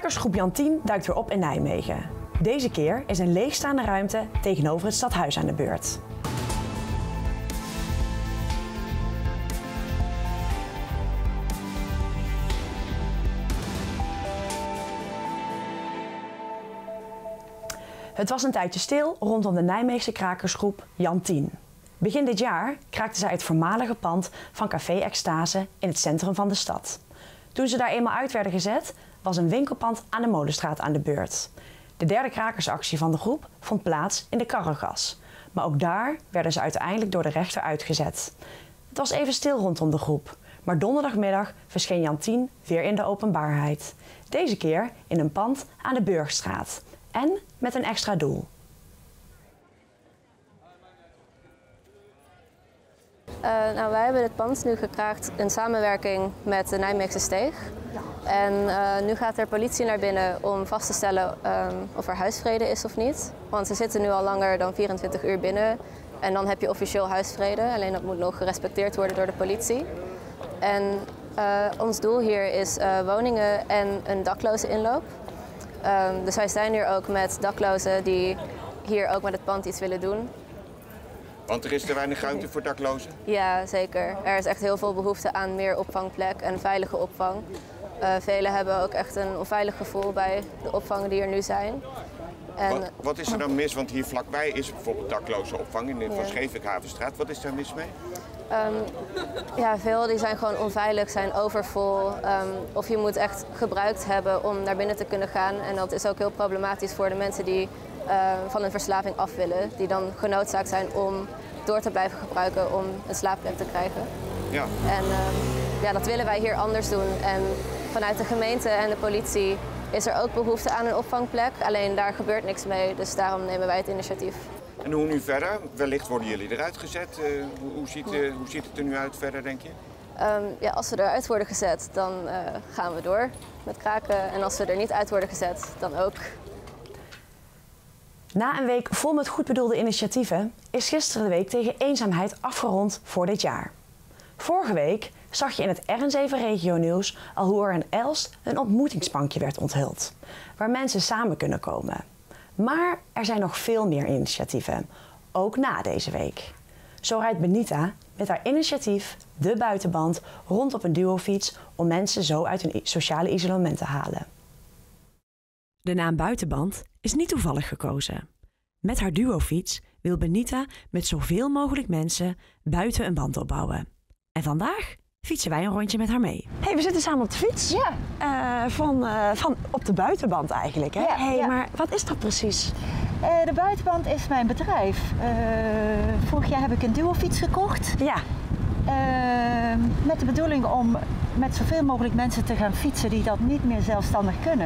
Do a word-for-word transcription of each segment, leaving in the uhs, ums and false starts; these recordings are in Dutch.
Krakersgroep Jan tien duikt weer op in Nijmegen. Deze keer is een leegstaande ruimte tegenover het stadhuis aan de beurt. Het was een tijdje stil rondom de Nijmeegse krakersgroep Jan tien. Begin dit jaar kraakten zij het voormalige pand van Café Extase in het centrum van de stad. Toen ze daar eenmaal uit werden gezet, was een winkelpand aan de Molenstraat aan de beurt. De derde krakersactie van de groep vond plaats in de Karregas. Maar ook daar werden ze uiteindelijk door de rechter uitgezet. Het was even stil rondom de groep, maar donderdagmiddag verscheen Jan tien weer in de openbaarheid. Deze keer in een pand aan de Burgstraat en met een extra doel. Uh, nou, wij hebben dit pand nu gekraakt in samenwerking met de Nijmeegse Steeg. En uh, nu gaat er politie naar binnen om vast te stellen um, of er huisvrede is of niet. Want ze zitten nu al langer dan vierentwintig uur binnen. En dan heb je officieel huisvrede, alleen dat moet nog gerespecteerd worden door de politie. En uh, ons doel hier is uh, woningen en een dakloze inloop. Um, dus wij zijn hier ook met daklozen die hier ook met het pand iets willen doen. Want er is te weinig ruimte voor daklozen? Ja, zeker. Er is echt heel veel behoefte aan meer opvangplek en veilige opvang. Uh, velen hebben ook echt een onveilig gevoel bij de opvangen die er nu zijn. En wat, wat is er dan mis? Want hier vlakbij is bijvoorbeeld dakloze opvang in de Van ja. Schevenkhavenstraat. Wat is daar mis mee? Um, ja, veel die zijn gewoon onveilig, zijn overvol. Um, of je moet echt gebruikt hebben om naar binnen te kunnen gaan. En dat is ook heel problematisch voor de mensen die uh, van een verslaving af willen. Die dan genoodzaakt zijn om door te blijven gebruiken om een slaapplek te krijgen. Ja. En um, ja, dat willen wij hier anders doen. En vanuit de gemeente en de politie is er ook behoefte aan een opvangplek. Alleen daar gebeurt niks mee, dus daarom nemen wij het initiatief. En hoe nu verder? Wellicht worden jullie eruit gezet. Uh, hoe, hoe, ziet, uh, hoe ziet het er nu uit verder, denk je? Um, ja, als we eruit worden gezet, dan uh, gaan we door met kraken. En als we er niet uit worden gezet, dan ook. Na een week vol met goed bedoelde initiatieven is gisteren de week tegen eenzaamheid afgerond voor dit jaar. Vorige week zag je in het R N zeven Regionieuws al hoe er in Elst een ontmoetingsbankje werd onthuld, waar mensen samen kunnen komen. Maar er zijn nog veel meer initiatieven, ook na deze week. Zo rijdt Benita met haar initiatief De Buitenband rond op een duofiets om mensen zo uit hun sociale isolement te halen. De naam Buitenband is niet toevallig gekozen. Met haar duofiets wil Benita met zoveel mogelijk mensen buiten een band opbouwen. En vandaag fietsen wij een rondje met haar mee. Hey, we zitten samen op de fiets. Ja. Uh, van, uh, van op de buitenband eigenlijk. Hè? Ja, hey, ja. Maar wat is dat precies? Uh, de buitenband is mijn bedrijf. Uh, vorig jaar heb ik een duofiets gekocht. Ja. Uh, met de bedoeling om met zoveel mogelijk mensen te gaan fietsen die dat niet meer zelfstandig kunnen.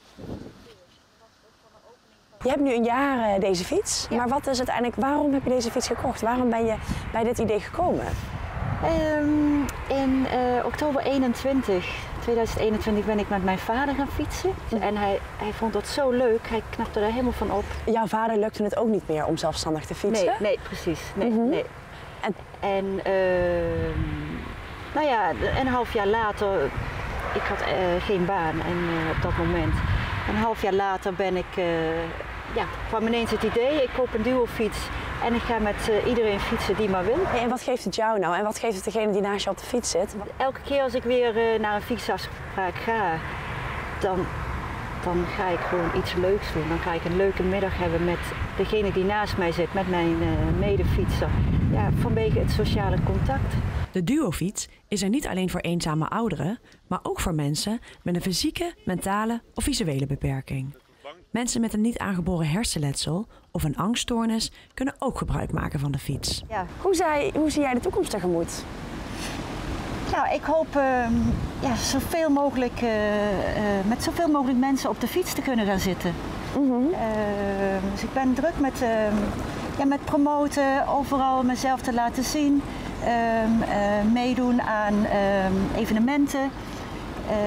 Je hebt nu een jaar uh, deze fiets. Ja. Maar wat is uiteindelijk, waarom heb je deze fiets gekocht? Waarom ben je bij dit idee gekomen? Um, in uh, oktober eenentwintig, tweeduizend eenentwintig ben ik met mijn vader gaan fietsen. En hij, hij vond dat zo leuk, hij knapte er helemaal van op. Jouw vader lukte het ook niet meer om zelfstandig te fietsen? Nee, nee precies. Nee, mm-hmm. nee. En, en uh, nou ja, een half jaar later, ik had uh, geen baan en, uh, op dat moment. Een half jaar later ben ik, uh, ja, kwam ineens het idee, ik koop een duofiets. En ik ga met uh, iedereen fietsen die maar wil. Hey, en wat geeft het jou nou? En wat geeft het degene die naast je op de fiets zit? Elke keer als ik weer uh, naar een fietsafspraak ga, dan, dan ga ik gewoon iets leuks doen. Dan ga ik een leuke middag hebben met degene die naast mij zit, met mijn uh, medefietser. Ja, vanwege het sociale contact. De duofiets is er niet alleen voor eenzame ouderen, maar ook voor mensen met een fysieke, mentale of visuele beperking. Mensen met een niet aangeboren hersenletsel of een angststoornis kunnen ook gebruik maken van de fiets. Ja. Hoe, zij, hoe zie jij de toekomst tegemoet? Nou, ik hoop uh, ja, zoveel mogelijk, uh, uh, met zoveel mogelijk mensen op de fiets te kunnen gaan zitten. Mm-hmm. uh, dus ik ben druk met, uh, ja, met promoten, overal mezelf te laten zien, uh, uh, meedoen aan uh, evenementen. Uh,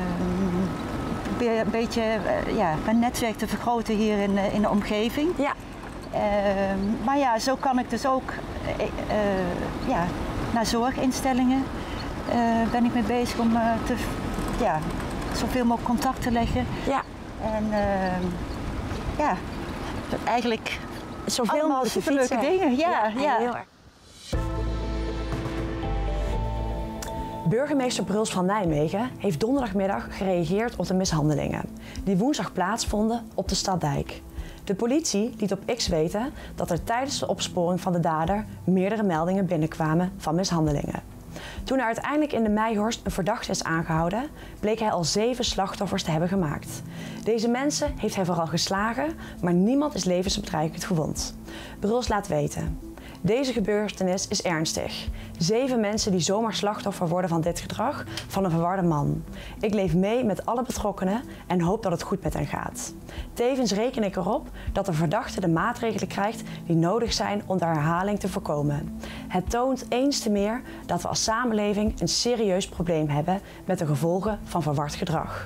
een beetje uh, ja, mijn netwerk te vergroten hier in, uh, in de omgeving. Ja. Uh, maar ja, zo kan ik dus ook uh, uh, ja, naar zorginstellingen uh, ben ik mee bezig om uh, te, ja, zoveel mogelijk contact te leggen. Ja. En uh, ja, eigenlijk zoveel allemaal mogelijk superleuke dingen. Ja, ja, ja. Heel erg. Burgemeester Bruls van Nijmegen heeft donderdagmiddag gereageerd op de mishandelingen die woensdag plaatsvonden op de Staddijk. De politie liet op X weten dat er tijdens de opsporing van de dader meerdere meldingen binnenkwamen van mishandelingen. Toen er uiteindelijk in de Meijhorst een verdachte is aangehouden, bleek hij al zeven slachtoffers te hebben gemaakt. Deze mensen heeft hij vooral geslagen, maar niemand is levensbedreigend gewond. Bruls laat weten: deze gebeurtenis is ernstig. Zeven mensen die zomaar slachtoffer worden van dit gedrag van een verwarde man. Ik leef mee met alle betrokkenen en hoop dat het goed met hen gaat. Tevens reken ik erop dat de verdachte de maatregelen krijgt die nodig zijn om de herhaling te voorkomen. Het toont eens te meer dat we als samenleving een serieus probleem hebben met de gevolgen van verward gedrag.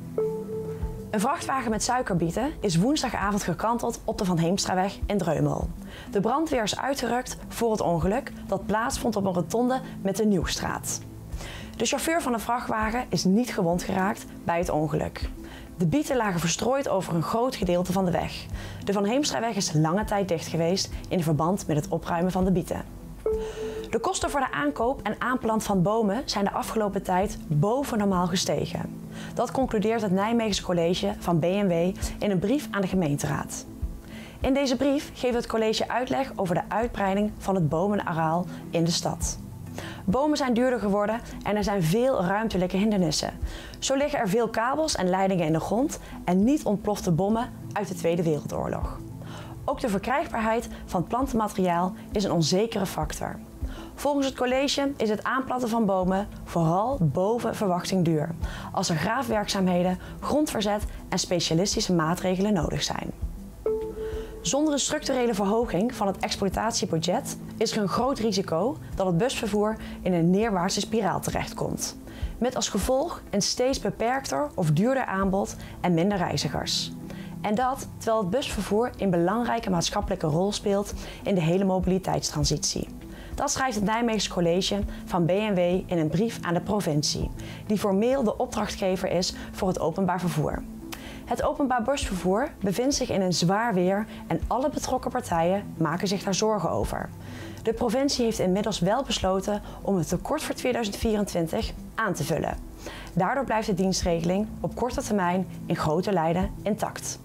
Een vrachtwagen met suikerbieten is woensdagavond gekanteld op de Van Heemstraweg in Dreumel. De brandweer is uitgerukt voor het ongeluk dat plaatsvond op een rotonde met de Nieuwstraat. De chauffeur van de vrachtwagen is niet gewond geraakt bij het ongeluk. De bieten lagen verstrooid over een groot gedeelte van de weg. De Van Heemstraweg is lange tijd dicht geweest in verband met het opruimen van de bieten. De kosten voor de aankoop en aanplant van bomen zijn de afgelopen tijd boven normaal gestegen. Dat concludeert het Nijmeegse College van B N W in een brief aan de gemeenteraad. In deze brief geeft het college uitleg over de uitbreiding van het bomenareaal in de stad. Bomen zijn duurder geworden en er zijn veel ruimtelijke hindernissen. Zo liggen er veel kabels en leidingen in de grond en niet ontplofte bommen uit de Tweede Wereldoorlog. Ook de verkrijgbaarheid van plantenmateriaal is een onzekere factor. Volgens het college is het aanplanten van bomen vooral boven verwachting duur, als er graafwerkzaamheden, grondverzet en specialistische maatregelen nodig zijn. Zonder een structurele verhoging van het exploitatiebudget is er een groot risico dat het busvervoer in een neerwaartse spiraal terechtkomt. Met als gevolg een steeds beperkter of duurder aanbod en minder reizigers. En dat terwijl het busvervoer een belangrijke maatschappelijke rol speelt in de hele mobiliteitstransitie. Dat schrijft het Nijmeegse College van B N W in een brief aan de provincie, die formeel de opdrachtgever is voor het openbaar vervoer. Het openbaar busvervoer bevindt zich in een zwaar weer en alle betrokken partijen maken zich daar zorgen over. De provincie heeft inmiddels wel besloten om het tekort voor tweeduizend vierentwintig aan te vullen. Daardoor blijft de dienstregeling op korte termijn in grote lijnen intact.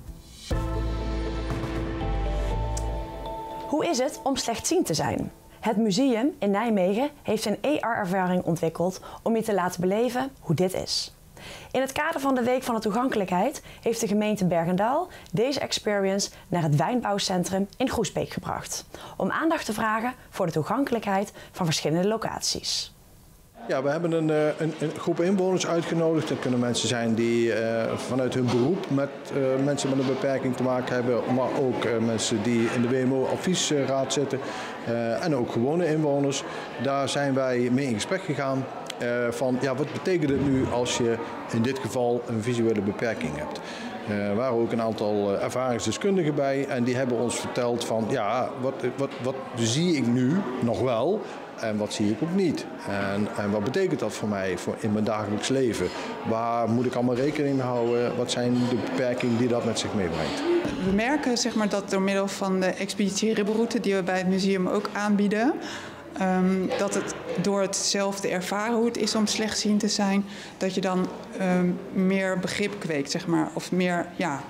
Hoe is het om slechtziend te zijn? Het museum in Nijmegen heeft een A R-ervaring ontwikkeld om je te laten beleven hoe dit is. In het kader van de Week van de Toegankelijkheid heeft de gemeente Bergendaal deze experience naar het Wijnbouwcentrum in Groesbeek gebracht, om aandacht te vragen voor de toegankelijkheid van verschillende locaties. Ja, we hebben een, een, een groep inwoners uitgenodigd. Dat kunnen mensen zijn die uh, vanuit hun beroep met uh, mensen met een beperking te maken hebben, maar ook uh, mensen die in de W M O-adviesraad zitten uh, en ook gewone inwoners. Daar zijn wij mee in gesprek gegaan uh, van ja, wat betekent het nu als je in dit geval een visuele beperking hebt. Er uh, waren ook een aantal uh, ervaringsdeskundigen bij en die hebben ons verteld van ja, wat, wat, wat zie ik nu nog wel? En wat zie ik ook niet? En, en wat betekent dat voor mij voor in mijn dagelijks leven? Waar moet ik allemaal rekening mee houden? Wat zijn de beperkingen die dat met zich meebrengt? We merken zeg maar, dat door middel van de expeditie Ribbenroute die we bij het museum ook aanbieden, um, dat het door hetzelfde ervaren hoe het is om slechtziend te zijn, dat je dan um, meer begrip kweekt, zeg maar, of meer ja.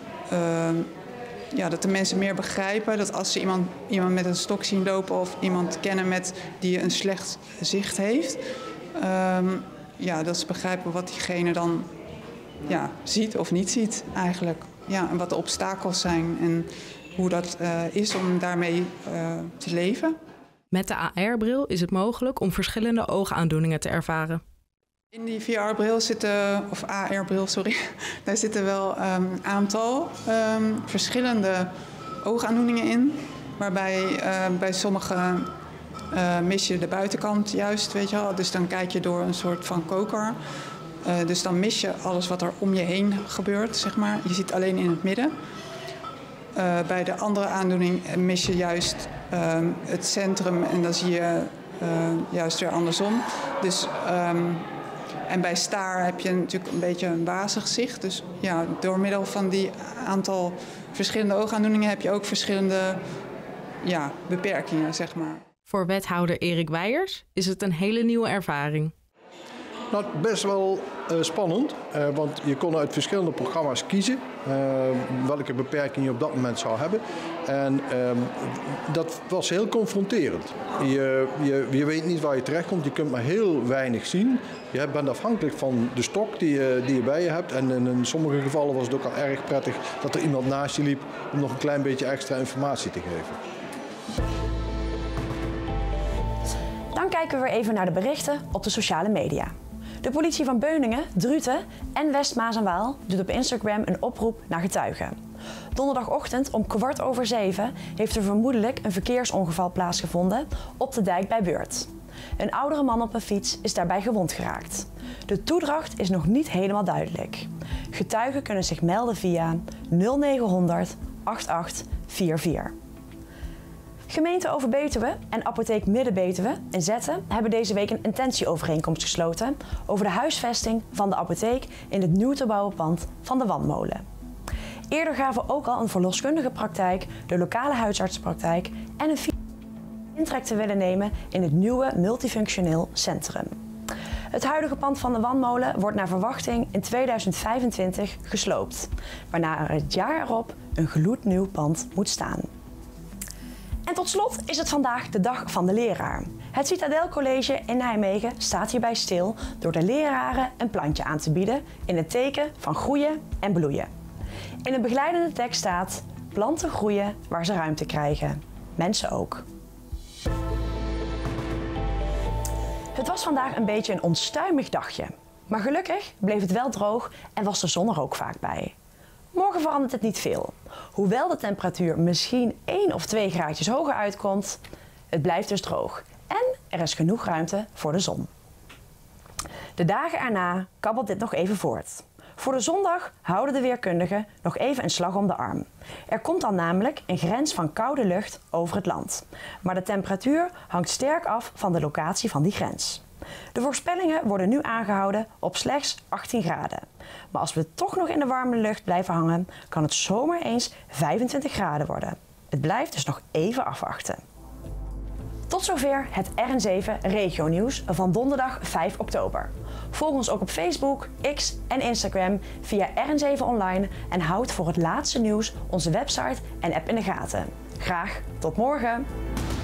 Um, Ja, dat de mensen meer begrijpen dat als ze iemand, iemand met een stok zien lopen of iemand kennen met, die een slecht zicht heeft, um, ja, dat ze begrijpen wat diegene dan ja, ziet of niet ziet eigenlijk. Ja, en wat de obstakels zijn en hoe dat uh, is om daarmee uh, te leven. Met de A R-bril is het mogelijk om verschillende oogaandoeningen te ervaren. In die V R-bril zitten, of A R-bril, sorry, daar zitten wel een um, aantal um, verschillende oogaandoeningen in. Waarbij uh, bij sommige uh, mis je de buitenkant juist, weet je wel. Dus dan kijk je door een soort van koker. Uh, dus dan mis je alles wat er om je heen gebeurt, zeg maar. Je ziet alleen in het midden. Uh, bij de andere aandoening mis je juist uh, het centrum en dan zie je uh, juist weer andersom. Dus... Um, En bij staar heb je natuurlijk een beetje een wazig zicht. Dus ja, door middel van die aantal verschillende oogaandoeningen heb je ook verschillende ja, beperkingen, zeg maar. Voor wethouder Erik Weijers is het een hele nieuwe ervaring. Nou, best wel uh, spannend, uh, want je kon uit verschillende programma's kiezen uh, welke beperking je op dat moment zou hebben. En uh, dat was heel confronterend. Je, je, je weet niet waar je terechtkomt, je kunt maar heel weinig zien. Je bent afhankelijk van de stok die je, die je bij je hebt. En in, in sommige gevallen was het ook al erg prettig dat er iemand naast je liep om nog een klein beetje extra informatie te geven. Dan kijken we weer even naar de berichten op de sociale media. De politie van Beuningen, Druten en West Maas en Waal doet op Instagram een oproep naar getuigen. Donderdagochtend om kwart over zeven heeft er vermoedelijk een verkeersongeval plaatsgevonden op de dijk bij Weurt. Een oudere man op een fiets is daarbij gewond geraakt. De toedracht is nog niet helemaal duidelijk. Getuigen kunnen zich melden via nul negenhonderd achtentachtig vierenveertig. Gemeente Overbetuwe en Apotheek Midden-Betuwe in Zetten hebben deze week een intentieovereenkomst gesloten over de huisvesting van de apotheek in het nieuw te bouwen pand van de Wandmolen. Eerder gaven ook al een verloskundige praktijk, de lokale huisartsenpraktijk en een intrek te willen nemen in het nieuwe multifunctioneel centrum. Het huidige pand van de Wandmolen wordt naar verwachting in tweeduizend vijfentwintig gesloopt, waarna er het jaar erop een gloednieuw pand moet staan. En tot slot is het vandaag de dag van de leraar. Het Citadel College in Nijmegen staat hierbij stil door de leraren een plantje aan te bieden in het teken van groeien en bloeien. In de begeleidende tekst staat: planten groeien waar ze ruimte krijgen. Mensen ook. Het was vandaag een beetje een onstuimig dagje. Maar gelukkig bleef het wel droog en was de zon er ook vaak bij. Morgen verandert het niet veel. Hoewel de temperatuur misschien één of twee graadjes hoger uitkomt, het blijft dus droog. En er is genoeg ruimte voor de zon. De dagen erna kabbelt dit nog even voort. Voor de zondag houden de weerkundigen nog even een slag om de arm. Er komt dan namelijk een grens van koude lucht over het land. Maar de temperatuur hangt sterk af van de locatie van die grens. De voorspellingen worden nu aangehouden op slechts achttien graden. Maar als we toch nog in de warme lucht blijven hangen, kan het zomaar eens vijfentwintig graden worden. Het blijft dus nog even afwachten. Tot zover het R N zeven Regionieuws van donderdag vijf oktober. Volg ons ook op Facebook, X en Instagram via R N zeven Online en houd voor het laatste nieuws onze website en app in de gaten. Graag tot morgen!